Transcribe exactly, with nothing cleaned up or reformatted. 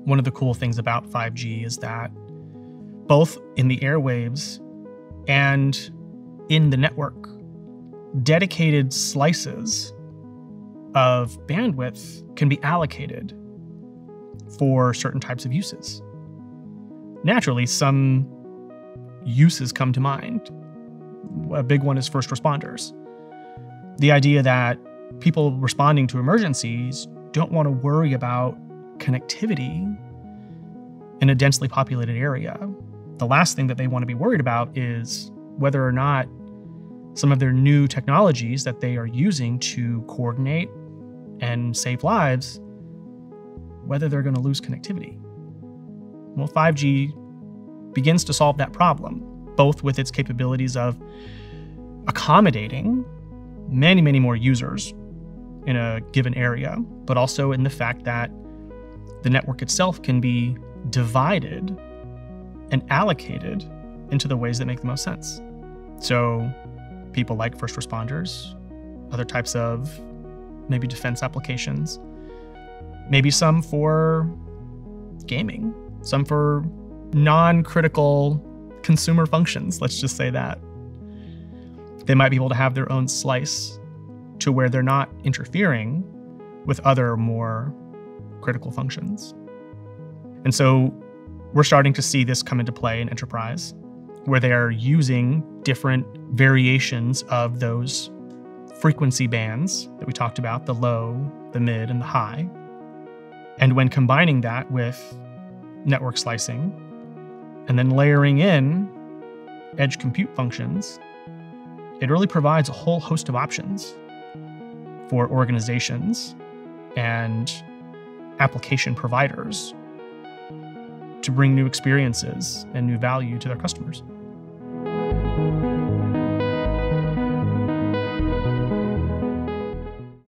One of the cool things about five G is that both in the airwaves and in the network, dedicated slices of bandwidth can be allocated for certain types of uses. Naturally, some uses come to mind. A big one is first responders. The idea that people responding to emergencies don't want to worry about connectivity in a densely populated area. The last thing that they want to be worried about is whether or not some of their new technologies that they are using to coordinate and save lives, whether they're going to lose connectivity. Well, five G begins to solve that problem, both with its capabilities of accommodating many, many more users in a given area, but also in the fact that the network itself can be divided and allocated into the ways that make the most sense. So people like first responders, other types of maybe defense applications, maybe some for gaming, some for non-critical consumer functions, let's just say that. They might be able to have their own slice to where they're not interfering with other more critical functions. And so we're starting to see this come into play in enterprise, where they are using different variations of those frequency bands that we talked about, the low, the mid, and the high. And when combining that with network slicing, and then layering in edge compute functions, it really provides a whole host of options for organizations and application providers to bring new experiences and new value to their customers.